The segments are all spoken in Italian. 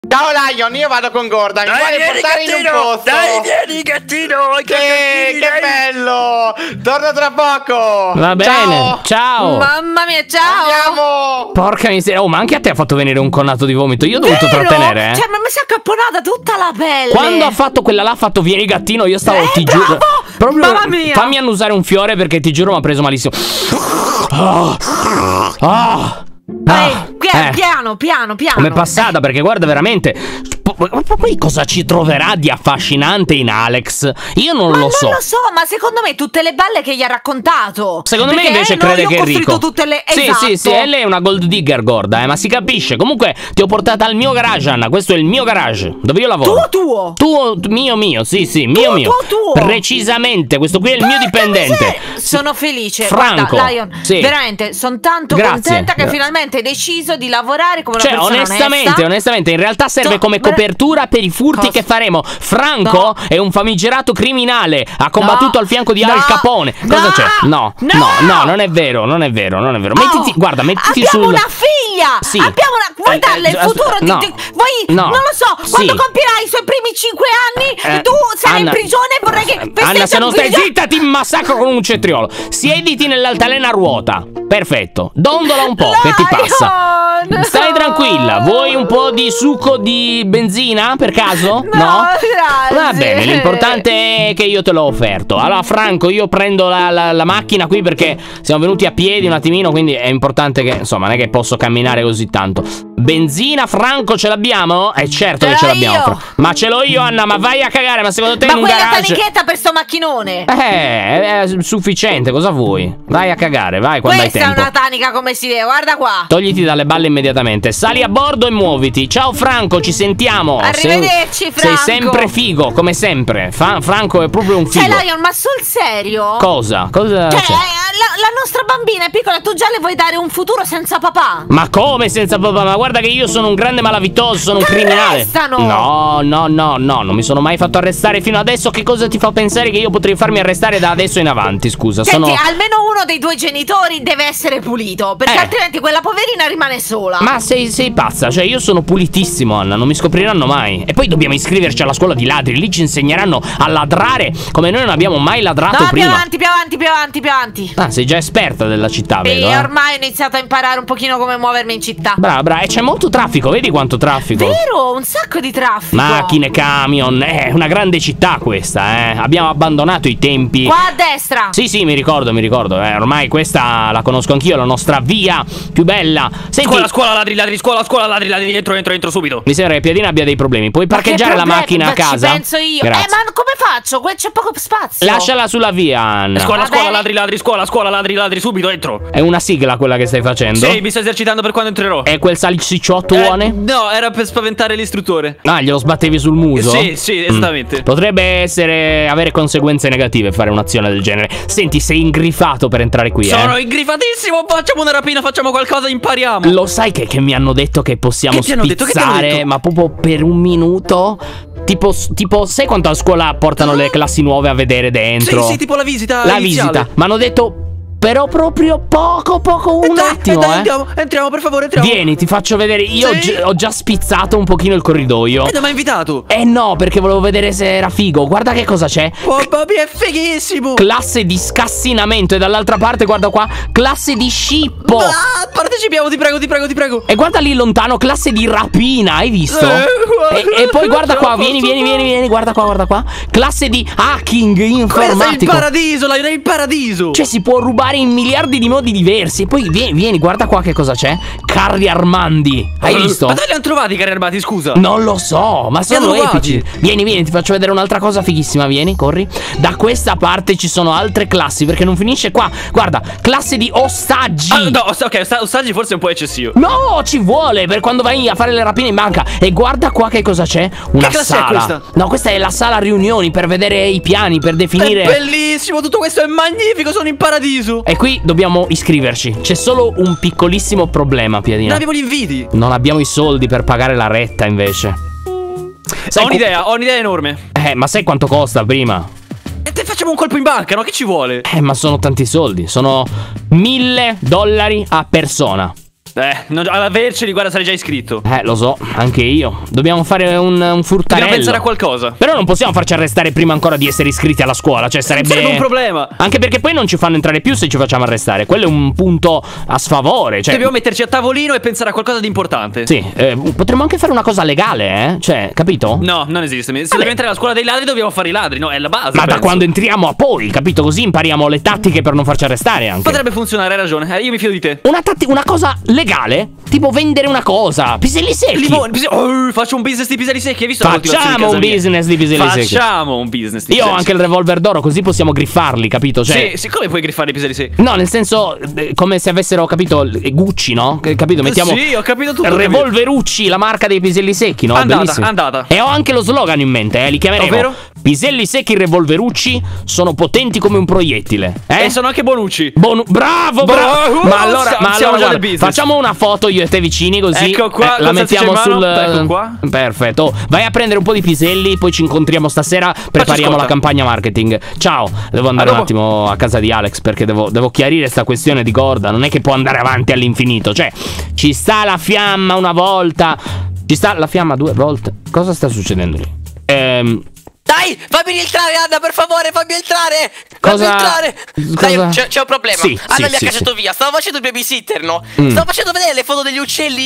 Ciao Lion, io vado con Gordon. Mi vuoi portare in un posto? Dai, vieni gattino. Che bello. Torno tra poco. Va bene, ciao. Mamma mia, ciao. Andiamo. Porca miseria. Oh, ma anche a te ha fatto venire un connato di vomito. Io ho dovuto trattenere, Cioè, ma mi si è accapponata tutta la pelle. Quando ha fatto quella là, ha fatto vieni gattino, io stavo, ti bravo! giuro. Proprio, Mamma mia. fammi annusare un fiore perché ti giuro mi ha preso malissimo. Piano. Come passata, perché guarda veramente. Poi cosa ci troverà di affascinante in Alex? Io non lo so. Non lo so, ma secondo me tutte le balle che gli ha raccontato. Secondo me invece crede che è ricco. Tutte le... Sì, esatto. sì, lei è una gold digger gorda, ma si capisce. Comunque ti ho portata al mio garage, Anna. Questo è il mio garage, dove io lavoro. Tuo? Mio, sì, mio. Tuo. Precisamente, questo qui è il mio dipendente. Sono felice. Franco. Guarda, Lion, veramente, sono tanto contenta che finalmente hai deciso di lavorare come una persona onestamente, in realtà serve come copertura per i furti che faremo. Franco è un famigerato criminale. Ha combattuto al fianco di Al Capone. Cosa c'è? No, non è vero. Mettiti, guarda, mettiti abbiamo sul... una figlia. Sì. Abbiamo una... Vuoi darle il futuro? Non lo so. Quando compierai i suoi primi 5 anni, tu sarai in prigione e vorrei che... Anna, se non stai zitta ti massacro con un cetriolo. Siediti nell'altalena a ruota. Perfetto. Dondola un po', che ti passa? Stai tranquilla. Vuoi un po' di succo di benzina per caso? No? Grazie. Va bene, l'importante è che io te l'ho offerto. Allora Franco, io prendo la macchina qui perché siamo venuti a piedi un attimino, quindi è importante che, insomma, non è che posso camminare così tanto. Benzina, Franco, ce l'abbiamo? Certo che ce l'abbiamo. Ma ce l'ho io, Anna, ma vai a cagare. Ma secondo te in un garage... Ma quella tanichetta per sto macchinone? È sufficiente, cosa vuoi? Vai a cagare, vai quando hai tempo. Questa è una tanica come si deve, guarda qua. Togliti dalle balle immediatamente. Sali a bordo e muoviti. Ciao Franco, ci sentiamo. Arrivederci, Franco. Sei sempre figo, come sempre. Franco è proprio un figo. Lion, ma sul serio? Cosa? Cioè, la nostra bambina è piccola, tu già le vuoi dare un futuro senza papà? Ma come senza papà? Ma guarda che io sono un grande malavitoso, sono un criminale. No, non mi sono mai fatto arrestare fino adesso. Che cosa ti fa pensare che io potrei farmi arrestare da adesso in avanti? Scusa, Senti, almeno uno dei due genitori deve essere pulito, perché altrimenti quella poverina rimane sola. Ma sei pazza? Cioè io sono pulitissimo, Anna, non mi scopriranno mai. E poi dobbiamo iscriverci alla scuola di ladri. Lì ci insegneranno a ladrare come noi non abbiamo mai ladrato prima. Più avanti. Ah, sei già esperta della città, vedo. Sì, ormai ho iniziato a imparare un pochino come muovermi in città. Brava, e c'è molto traffico, vedi quanto traffico? Vero, un sacco di traffico. Macchine, camion, è una grande città questa, Abbiamo abbandonato i tempi. Qua a destra. Sì, mi ricordo. Ormai questa la conosco anch'io, la nostra via più bella. Senti, scuola, ladri, scuola, ladri, entro subito. Mi sembra che Piadina abbia dei problemi. Puoi parcheggiare la macchina a casa? Ci penso io. Grazie. Ma come faccio? Qui c'è poco spazio. Lasciala sulla via, Anna. Scuola, ladri, subito, entro. È una sigla quella che stai facendo? Sì, mi sto esercitando per quando entrerò. È quel salsicciottuone? No, era per spaventare l'istruttore. Ah, glielo sbattevi sul muso? Sì, esattamente. Potrebbe avere conseguenze negative fare un'azione del genere. Senti, sei ingrifato per entrare qui, Sono ingrifatissimo, facciamo una rapina, facciamo qualcosa, impariamo. Lo sai che mi hanno detto che possiamo spizzare, ma proprio per un minuto? Tipo, sai quanto a scuola portano le classi nuove a vedere dentro? Sì, tipo la visita La iniziale. visita, ma hanno detto... Però proprio poco, un attimo, Entriamo, per favore, entriamo. Vieni, ti faccio vedere. Io ho già spizzato un pochino il corridoio. Non mi ha invitato. No, perché volevo vedere se era figo. Guarda che cosa c'è. Oh, Bobby, è fighissimo. Classe di scassinamento. E dall'altra parte, guarda qua, classe di scippo. Partecipiamo, ti prego. E guarda lì lontano, classe di rapina. Hai visto? E poi guarda qua, vieni. Guarda qua. Classe di hacking informatico. È il paradiso. Cioè si può rubare in miliardi di modi diversi. E poi vieni, guarda qua che cosa c'è. Carri armandi. Hai visto? Ma dove li hanno trovati i carri armati, scusa? Non lo so, ma sono epici. Vieni, ti faccio vedere un'altra cosa fighissima. Vieni, corri. Da questa parte ci sono altre classi, perché non finisce qua. Guarda, classe di ostaggi. No, ok, ostaggi forse è un po' eccessivo. No, ci vuole per quando vai a fare le rapine in banca. E guarda qua che cosa c'è. Una che classe sala. È questa? No, questa è la sala riunioni per vedere i piani, per definire. È bellissimo, tutto questo è magnifico, sono in paradiso. E qui dobbiamo iscriverci. C'è solo un piccolissimo problema, Piadina. Non abbiamo gli inviti. Non abbiamo i soldi per pagare la retta, invece. Ho un'idea enorme. Ma sai quanto costa prima? E te facciamo un colpo in banca, no? Che ci vuole? Ma sono tanti soldi. Sono $1000 a persona. Ad averceli, guarda, sarei già iscritto. Lo so, anche io. Dobbiamo fare un furtarello. Dobbiamo pensare a qualcosa. Però non possiamo farci arrestare prima ancora di essere iscritti alla scuola. Cioè sarebbe un problema. Anche perché poi non ci fanno entrare più se ci facciamo arrestare. Quello è un punto a sfavore. Cioè dobbiamo metterci a tavolino e pensare a qualcosa di importante. Sì, potremmo anche fare una cosa legale, Cioè, capito? No, non esiste. Se dobbiamo entrare alla scuola dei ladri dobbiamo fare i ladri. No, è la base. Ma da quando entriamo a poi, capito? Così impariamo le tattiche per non farci arrestare anche. Potrebbe funzionare, hai ragione. Io mi fido di te. Una cosa legale? Tipo vendere una cosa. Piselli secchi. Faccio un business di piselli secchi. Hai visto? Facciamo un business di piselli secchi. Facciamo un business di Io ho anche il revolver d'oro, così possiamo griffarli, capito? Cioè, sì, come puoi griffare i piselli secchi? No, nel senso, come se avessero, capito, Gucci, no? Capito? Mettiamo sì, ho capito tutto. Revolverucci, la marca dei piselli secchi, no? Andata. E ho anche lo slogan in mente, li chiameremo. Ovvero? Piselli secchi revolverucci sono potenti come un proiettile. E sono anche buonucci. Bravo. Ma allora guarda, facciamo una foto io e te vicini, così ecco qua, la mettiamo sul. Ecco qua. Perfetto. Vai a prendere un po' di piselli, poi ci incontriamo stasera. Prepariamo la campagna marketing. Ciao. Devo andare un attimo a casa di Alex perché devo chiarire sta questione di Gorda. Non è che può andare avanti all'infinito. Cioè, ci sta la fiamma una volta, ci sta la fiamma 2 volte. Cosa sta succedendo lì? Dai, fammi rientrare, Anna, per favore, fammi entrare. Dai, c'è un problema. Anna mi ha cacciato via. Stavo facendo il babysitter, no? Stavo facendo vedere le foto degli uccelli.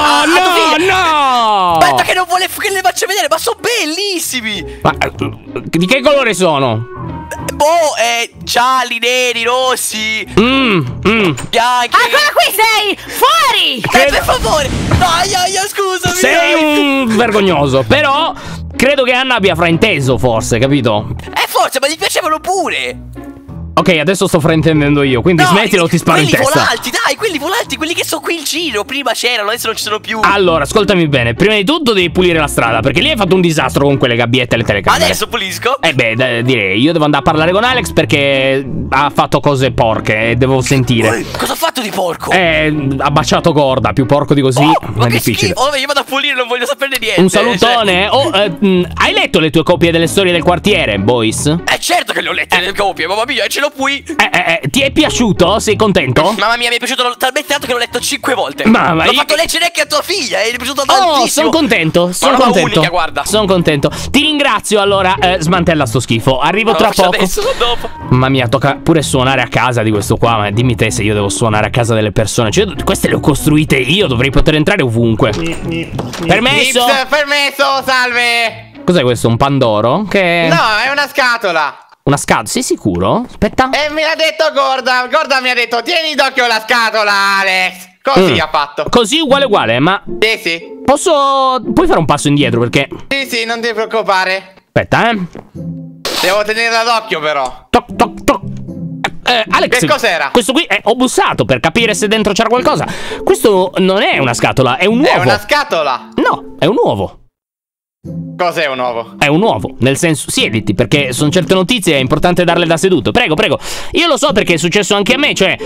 No! Aspetta che non vuole che le faccio vedere, ma sono bellissimi. Ma di che colore sono? Gialli, neri, rossi, bianchi. Ancora qui sei! Fuori! Per favore. Dai, scusami. Sei un vergognoso, però credo che Anna abbia frainteso, forse, capito? Forse, ma gli piacevano pure. Ok, adesso sto fraintendendo io, quindi smettila o ti sparo in testa. Quelli volanti, quelli che sono qui in giro. Prima c'erano, adesso non ci sono più. Allora, ascoltami bene. Prima di tutto devi pulire la strada, perché lì hai fatto un disastro con quelle gabbiette e le telecamere. Adesso pulisco. Direi, io devo andare a parlare con Alex perché ha fatto cose porche e devo sentire. Cosa ha fatto di porco? Ha baciato Gorda, più porco di così è difficile. Io vado a pulire, non voglio saperne niente. Un salutone. Hai letto le tue copie delle storie del quartiere, boys? Certo che le ho lette le copie, mamma mia, ce l'ho qui. Ti è piaciuto? Sei contento? Mamma mia, mi è piaciuto talmente tanto che l'ho letto 5 volte. L'ho fatto leggere anche a tua figlia e mi è piaciuto tantissimo. Sono contento. Unica, guarda. Sono contento. Ti ringrazio. Allora, smantella sto schifo. Arrivo tra poco. Adesso, dopo. Mamma mia, tocca pure suonare a casa di questo qua. Ma dimmi te se io devo suonare a casa delle persone. Cioè, queste le ho costruite io. Dovrei poter entrare ovunque. Permesso? Permesso, salve. Cos'è questo? Un pandoro? Che... No, è una scatola. Una scatola? Sei sicuro? Aspetta. E me l'ha detto Gorda. Gorda mi ha detto: tieni d'occhio la scatola, Alex. Così ha fatto. Così uguale, ma... Sì. Puoi fare un passo indietro perché... Sì, non ti preoccupare. Aspetta, Devo tenerla d'occhio però. Toc. Alex, che cos'era? Questo qui, ho bussato per capire se dentro c'era qualcosa. Questo non è una scatola, è un uovo. È una scatola? No, è un uovo. Cos'è un uovo? È un uovo, nel senso, siediti, perché sono certe notizie, è importante darle da seduto. Prego. Io lo so perché è successo anche a me, cioè,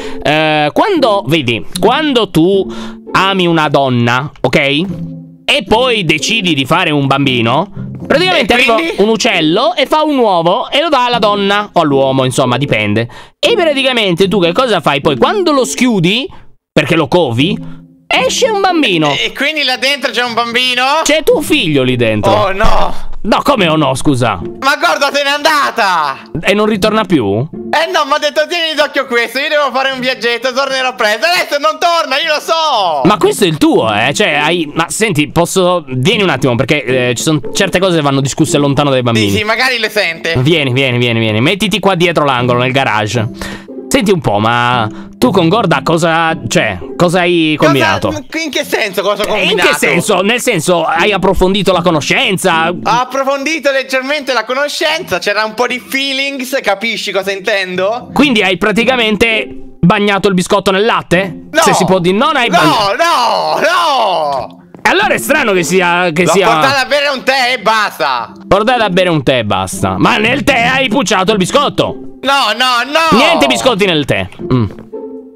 quando tu ami una donna, ok? E poi decidi di fare un bambino, praticamente arriva un uccello e fa un uovo e lo dà alla donna o all'uomo, insomma, dipende. E praticamente tu che cosa fai? Poi quando lo schiudi, perché lo covi, esce un bambino. E quindi là dentro c'è un bambino? C'è tuo figlio lì dentro. Oh no. No, come o no, scusa? Ma guarda, se n'è andata. E non ritorna più? No, mi ha detto tieni d'occhio questo. Io devo fare un viaggetto, tornerò presto. Adesso non torna, io lo so. Ma questo è il tuo, cioè ma senti, vieni un attimo, perché ci sono certe cose che vanno discusse lontano dai bambini. Sì, magari le sente. Vieni. Mettiti qua dietro l'angolo, nel garage. Senti un po', ma tu con Gorda cosa hai combinato? In che senso cosa ho combinato? In che senso? Nel senso, hai approfondito la conoscenza? Ho approfondito leggermente la conoscenza, c'era un po' di feelings, capisci cosa intendo? Quindi hai praticamente bagnato il biscotto nel latte? No! Se si può dire, non hai bagnato. No! Allora è strano che sia... L'ho portata a bere un tè e basta. Portata a bere un tè e basta. Ma nel tè hai pucciato il biscotto. No. Niente biscotti nel tè.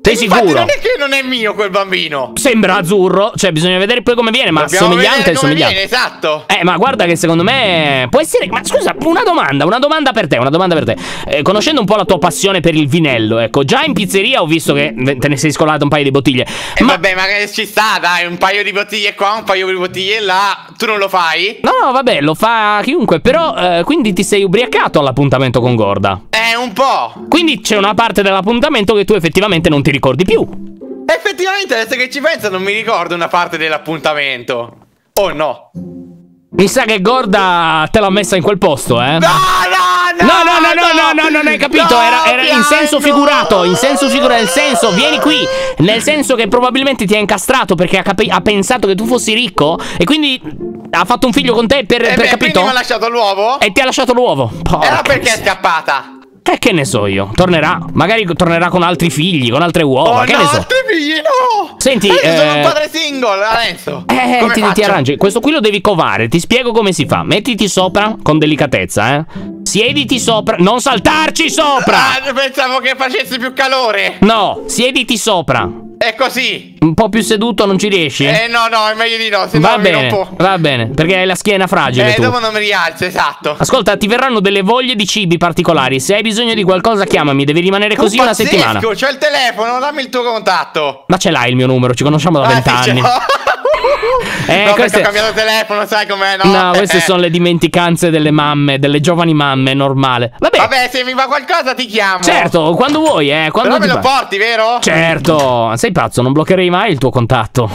Sei sicuro? Non è che non è mio quel bambino. Sembra azzurro, cioè bisogna vedere poi come viene, ma somigliante è somigliante. Viene, esatto. Ma guarda che secondo me può essere. Ma scusa, una domanda per te. Conoscendo un po' la tua passione per il vinello, ecco, già in pizzeria ho visto che te ne sei scolato un paio di bottiglie. Vabbè, ma ci sta, dai, un paio di bottiglie qua, un paio di bottiglie là. Tu non lo fai? No, vabbè, lo fa chiunque, però quindi ti sei ubriacato all'appuntamento con Gorda? Un po'. Quindi c'è una parte dell'appuntamento che tu effettivamente non ti ricordi più. Effettivamente, adesso che ci penso, non mi ricordo una parte dell'appuntamento. Oh no. Mi sa che Gorda te l'ha messa in quel posto, eh? No, non hai capito, era in senso figurato, nel senso, vieni qui, nel senso che probabilmente ti ha incastrato perché ha pensato che tu fossi ricco e quindi ha fatto un figlio con te per capito? Quindi mi ha lasciato l'uovo? E ti ha lasciato l'uovo. Era perché è scappata? Che ne so io, tornerà, magari tornerà con altri figli, con altre uova, che ne so. Altri figli, no! Senti, sono un padre single, adesso. Ti arrangi, questo qui lo devi covare, ti spiego come si fa. Mettiti sopra con delicatezza, siediti sopra, non saltarci sopra! Pensavo che facessi più calore. No, siediti sopra. È così. Un po' più seduto non ci riesci? No, è meglio di no, se va no bene, mi rompo. Va bene, perché hai la schiena fragile tu. Dopo non mi rialzo, esatto. Ascolta, ti verranno delle voglie di cibi particolari. Se hai bisogno di qualcosa chiamami, devi rimanere così una settimana. C'ho il telefono, dammi il tuo contatto. Ma ce l'hai il mio numero, ci conosciamo da 20 anni. No, perché ho cambiato telefono, sai com'è, no? No, queste sono le dimenticanze delle mamme, delle giovani mamme, è normale. Vabbè, se mi va qualcosa ti chiamo. Certo, quando vuoi, quando però me lo porti, vero? Certo, sei pazzo, non bloccherei mai il tuo contatto.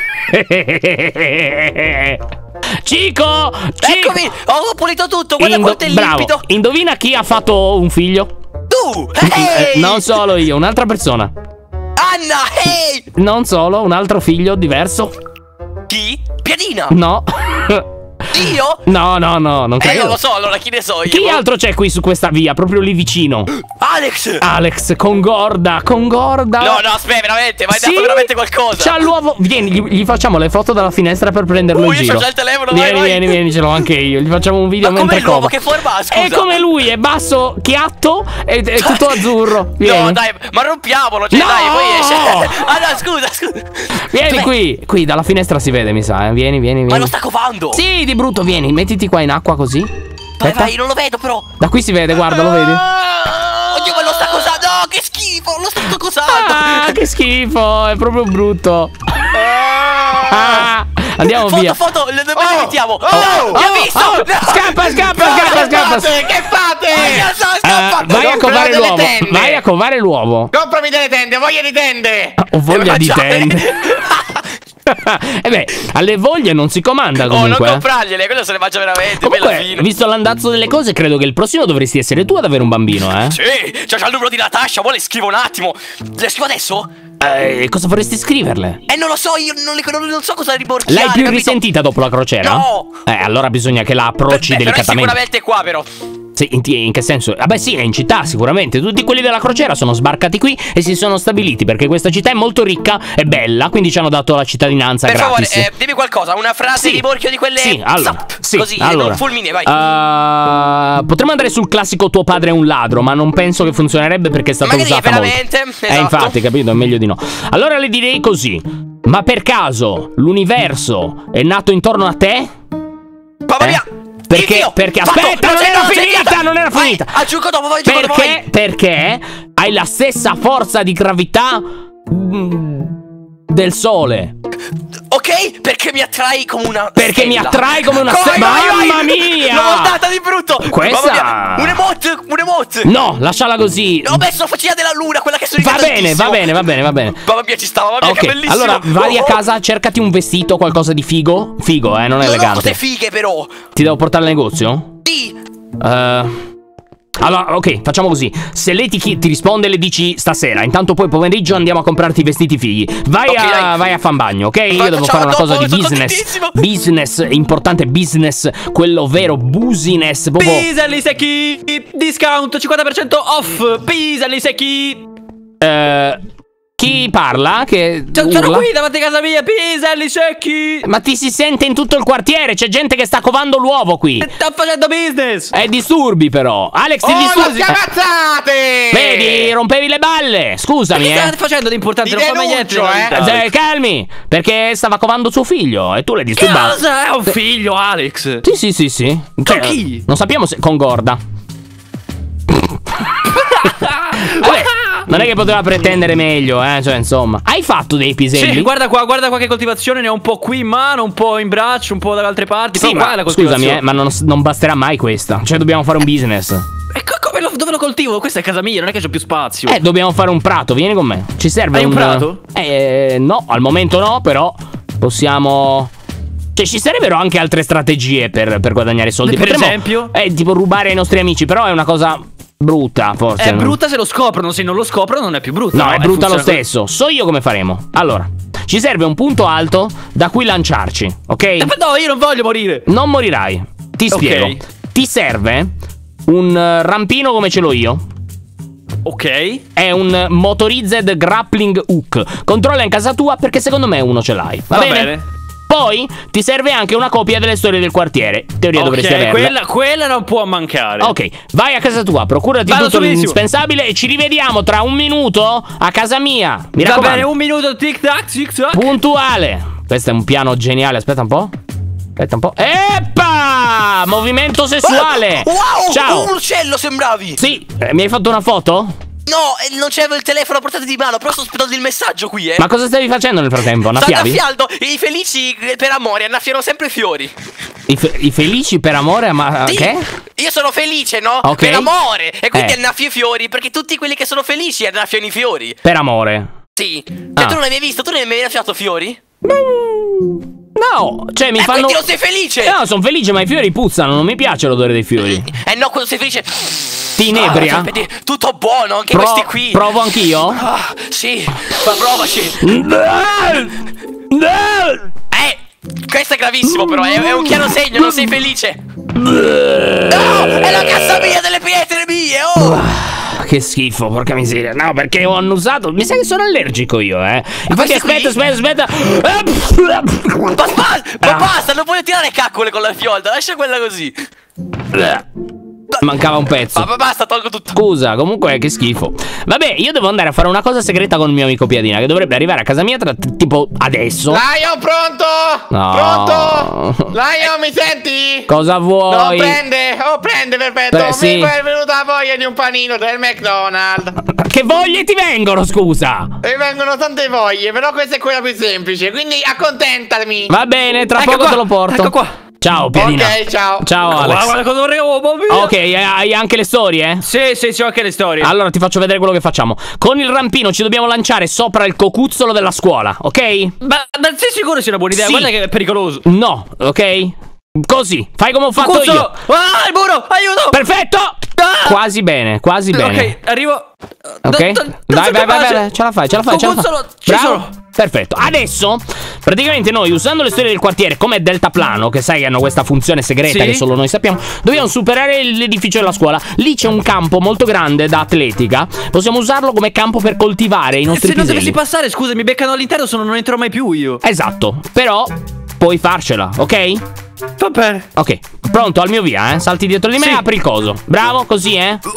Cico! Eccomi, ho pulito tutto, guarda quanto è limpido. Indovina chi ha fatto un figlio? Tu! Non solo io, un'altra persona. Anna, Non solo, un altro figlio diverso. Chi? Piadina! No. Io? No, non credo. Non lo so, allora chi ne so io? Chi altro c'è qui su questa via, proprio lì vicino? Alex, con Gorda. No, aspetta, veramente, ma hai dato veramente qualcosa. C'ha l'uovo. Vieni, gli facciamo le foto dalla finestra per prenderlo in giro. Io c'ho già il telefono, vieni, ce l'ho anche io. Gli facciamo un video mentre l'uovo, che forma ha, scusa? È come lui, è basso, chiatto e tutto azzurro. Vieni. No, dai, ma rompiamolo, dai, poi esce. No, scusa. Vieni qui, dalla finestra si vede, mi sa, Vieni. Ma lo sta covando. Sì, di brutto, vieni, mettiti qua in acqua così. Vai, non lo vedo però. Da qui si vede, guarda, lo vedi? Oddio, ma lo sta cosando. No, che schifo, lo sta cosando. Che schifo, è proprio brutto. Andiamo via. Foto, le dove le mettiamo? Mi ha visto. Scappa. Che fate? Vai a covare l'uovo. Comprami delle tende, voglia di tende. Ho voglia di tende. Alle voglie non si comanda comunque. Non comprargliele, quello se le mangia veramente. Comunque, visto l'andazzo delle cose, credo che il prossimo dovresti essere tu ad avere un bambino, Sì, c'è il numero di Natascia, vuole scrivo un attimo. Le scrivo adesso? Cosa vorresti scriverle? Non lo so, io non so cosa rimorchiare. L'hai più risentita dopo la crociera? No. Allora bisogna che la approcci delicatamente. Però è sicuramente qua, però. In che senso? Vabbè sì, è in città sicuramente. Tutti quelli della crociera sono sbarcati qui e si sono stabiliti perché questa città è molto ricca e bella, quindi ci hanno dato la cittadinanza gratis. Per favore, dimmi qualcosa, una frase di morchio di quelle. Così, allora, fulmine, vai. Potremmo andare sul classico tuo padre è un ladro, ma non penso che funzionerebbe perché è stata usata veramente molto. Infatti, capito, è meglio di no. Allora le direi così: ma per caso l'universo è nato intorno a te? Mamma mia! Perché aspetta, non era finita. Aggiungo dopo, vai. Perché hai la stessa forza di gravità del sole. Ok, perché mi attrai come una Perché mi attrai come una stella. Mamma mia! L'ho montata di brutto. Questa un emote. No, lasciala così. Ho messo la faccina della luna, quella che sono Va bene. Mamma mia, ci stava, mamma mia, che bellissimo. Allora vai a casa, cercati un vestito, qualcosa di figo. Figo, non è elegante. Non ho cose fighe però. Ti devo portare al negozio? Sì. Allora, ok, facciamo così. Se lei ti risponde, le dici stasera. Intanto poi pomeriggio andiamo a comprarti i vestiti fighi. Vai a fan bagno, ok? Io devo fare una cosa di business importante, business, quello vero, business. Piselli secchi, discount 50% off. Piselli secchi. Chi parla? Che sono qui davanti a casa mia, piselli secchi! Ma ti si sente in tutto il quartiere, c'è gente che sta covando l'uovo qui. Sta facendo business! Disturbi però. Alex, ti disturbi. Schiamazzate! Vedi, rompevi le balle. Scusami, Che state facendo di importante? Non fa mai niente. Calmi, perché stava covando suo figlio e tu l'hai disturbato. Cosa? È un figlio, Alex? Sì. Con chi? Non sappiamo se... Con Gorda. Vabbè, non è che poteva pretendere meglio, cioè insomma. Hai fatto dei piselli? Sì, guarda qua che coltivazione. Ne ho un po' qui in mano, un po' in braccio, un po' dalle altre parti. Sì, ma scusami, ma non basterà mai questa. Cioè dobbiamo fare un business. E dove lo coltivo? Questa è casa mia, non è che c'ho più spazio. Dobbiamo fare un prato, vieni con me. Ci serve un prato? No, al momento no, però possiamo... Cioè ci sarebbero anche altre strategie per guadagnare soldi. Per esempio? Tipo rubare ai nostri amici, però è una cosa... brutta, forse. È brutta se lo scoprono, se non lo scoprono non è più brutta. No, è brutta lo stesso. So io come faremo. Allora, ci serve un punto alto da cui lanciarci, ok? No, io non voglio morire. Non morirai. Ti spiego. Ti serve un rampino come ce l'ho io. Ok. È un motorized grappling hook. Controlla in casa tua perché secondo me uno ce l'hai. Va bene? Poi ti serve anche una copia delle storie del quartiere. In teoria dovresti averla. Quella non può mancare. Ok, vai a casa tua, procurati tutto l'indispensabile e ci rivediamo tra un minuto a casa mia. Mi raccomando. Va bene, un minuto, tic tac. Puntuale. Questo è un piano geniale, aspetta un po'. Eppa! Movimento sessuale. Wow, ciao. Un uccello sembravi. Sì, mi hai fatto una foto? No, non c'avevo il telefono a portata di mano, però sto aspettando il messaggio qui, Ma cosa stavi facendo nel frattempo? Annaffiavi? Sto annaffiando, i felici per amore annaffiano sempre fiori. I felici per amore? Ma sì, che? Io sono felice, no? Per amore. E quindi annaffio i fiori, perché tutti quelli che sono felici annaffiano i fiori. Per amore? Sì. Cioè tu non l'hai mai visto? Tu non hai mai annaffiato fiori? No, cioè mi fanno... quindi non sei felice? No, sono felice, ma i fiori puzzano, non mi piace l'odore dei fiori. No, quando sei felice... Ti inebria? Tutto buono, anche questi qui. Provo anch'io? Sì, ma provaci. Questo è gravissimo però, è un chiaro segno, non sei felice. No, è la cassa mia delle pietre mie, Che schifo, porca miseria. No, perché ho annusato. Mi sa che sono allergico io, Infatti aspetta. Ma basta, non voglio tirare caccole con la fiolda, lascia quella così. Mancava un pezzo. Ma basta, tolgo tutto. Scusa, comunque che schifo. Vabbè, io devo andare a fare una cosa segreta con il mio amico Piadina, che dovrebbe arrivare a casa mia tra tipo adesso. Lion, pronto? No. Pronto? Lion, mi senti? Cosa vuoi? Prende, perfetto. Sì. Mi è venuta voglia di un panino del McDonald's. Che voglie ti vengono, scusa? Mi vengono tante voglie, però questa è quella più semplice, quindi accontentami. Va bene, tra poco te lo porto. Ecco qua. Ciao Piadina. Ok, ciao. Ciao Alex. Guarda cosa vorrei. Ok, hai anche le storie? Sì, ho anche le storie. Allora ti faccio vedere quello che facciamo. Con il rampino ci dobbiamo lanciare sopra il cocuzzolo della scuola, ok? Ma sei sicuro sia una buona idea? Sì. Guarda che è pericoloso. No, ok? Così, fai come ho fatto Cocuzzolo. io. Ah, il muro, aiuto. Perfetto. Quasi bene, quasi bene. Ok, arrivo. Ok, vai, ce la fai. Bravo. Perfetto. Adesso, praticamente noi, usando le storie del quartiere come deltaplano, che sai che hanno questa funzione segreta che solo noi sappiamo, dobbiamo superare l'edificio della scuola. Lì c'è un campo molto grande da atletica. Possiamo usarlo come campo per coltivare i nostri piselli. Se non dovessi passare, scusa, mi beccano all'interno, non entrerò mai più io. Esatto, però puoi farcela, ok? Va bene. Ok, pronto al mio via, Salti dietro di me e apri il coso. Bravo, così,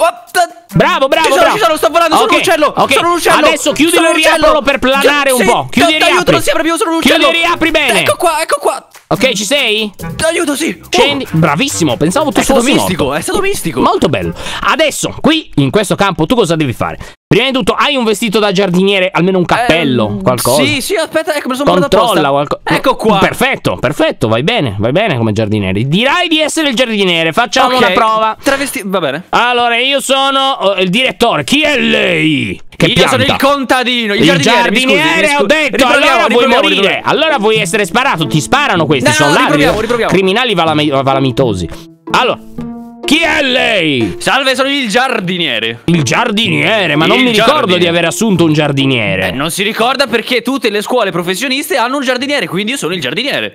Bravo. Ci sono, sto volando, sono un uccello. Sono un uccello. Adesso chiudilo e riaprilo per planare un po'. Chiudi e riapri. Aiuto, non si apre più, sono un uccello. Chiudi e riapri bene. Ecco qua. Ok, ci sei? Aiuto, sì. Scendi. Bravissimo, pensavo tu fossi morto. È stato mistico. Molto bello. Adesso, qui, in questo campo, tu cosa devi fare? Prima di tutto, hai un vestito da giardiniere, almeno un cappello, qualcosa? Sì, aspetta, ecco, me lo sono controlla qualcosa. Ecco qua. Perfetto, vai bene come giardiniere. Dirai di essere il giardiniere, facciamo una prova. Va bene. Allora, io sono il direttore. Chi è lei? Io sono il contadino, il giardiniere, ho detto. Allora vuoi morire. Allora vuoi essere sparato. Ti sparano questi, sono ladri. Riproviamo. Criminali valamitosi. Allora, chi è lei? Salve, sono il giardiniere. Il giardiniere? Ma non mi ricordo di aver assunto un giardiniere. Non si ricorda perché tutte le scuole professioniste hanno un giardiniere, quindi io sono il giardiniere.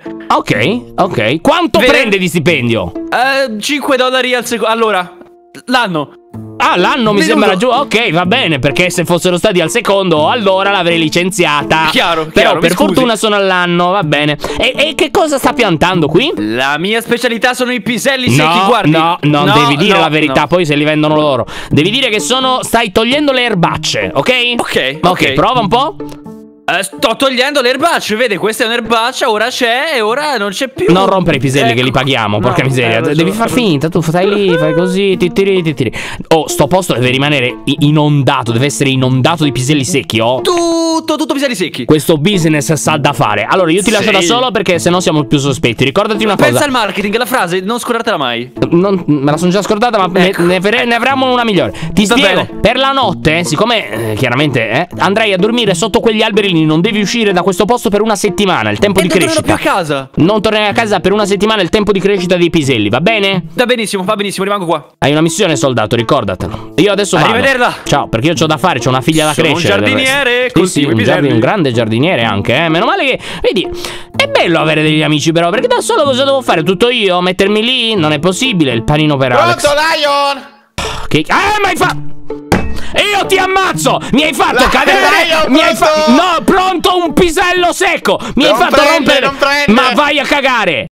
Ok. Quanto prende di stipendio? $5 al secondo. Allora, l'anno. Ah, l'anno mi sembra giù. Ok, va bene, perché se fossero stati al secondo, allora l'avrei licenziata. Chiaro, però per fortuna sono all'anno, va bene. E che cosa sta piantando qui? La mia specialità sono i piselli secchi, guardi. No, non devi dire la verità, poi se li vendono loro. Devi dire che stai togliendo le erbacce, ok? Ok, prova un po'. Sto togliendo le erbacce, vede, questa è un'erbaccia, ora c'è e ora non c'è più. Non rompere i piselli che li paghiamo, porca miseria. Devi far finta, tu stai lì, fai così, ti tiri. Oh, sto posto deve rimanere inondato, deve essere inondato di piselli secchi, oh. Tutto piselli secchi. Questo business sa da fare. Allora, io ti lascio da solo perché sennò siamo più sospetti. Ricordati una cosa. Pensa al marketing, la frase, non scordartela mai. Me la sono già scordata, ma ne avremo una migliore. Ti spiego, per la notte, siccome chiaramente andrai a dormire sotto quegli alberi. Non devi uscire da questo posto per una settimana. Il tempo di crescita. Non tornerò più a casa. Non tornerai a casa per una settimana. Il tempo di crescita dei piselli, va bene? Va benissimo, rimango qua. Hai una missione, soldato, ricordatelo. Io adesso vado. Arrivederla. Ciao, perché io c'ho da fare, c'ho una figlia da crescere. Un giardiniere. Sì, un grande giardiniere anche, Meno male che, vedi, è bello avere degli amici però, perché da solo cosa devo fare? Tutto io? Mettermi lì? Non è possibile. Il panino per Alex. Pronto, Lion? Che ma hai fatto? Io ti ammazzo! Mi hai fatto cadere! Mi hai fatto... No, pronto un pisello secco! Mi hai fatto rompere! Ma vai a cagare!